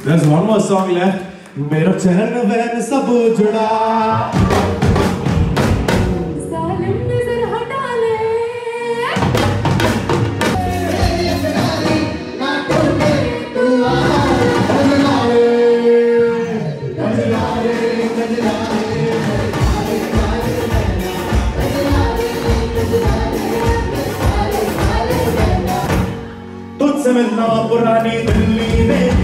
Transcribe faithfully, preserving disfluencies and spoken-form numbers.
There's one more song left. मेरा चैन van सब जुड़ा सालिम नजर हटा ले तुझसे मिलना पुरानी दिल्ली में